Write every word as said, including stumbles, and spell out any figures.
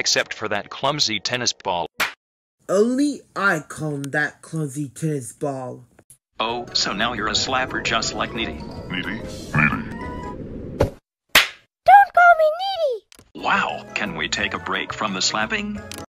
Except for that clumsy tennis ball. Only I call him that clumsy tennis ball. Oh, so now you're a slapper just like Needy. Needy? Needy. Don't call me needy! Wow, can we take a break from the slapping?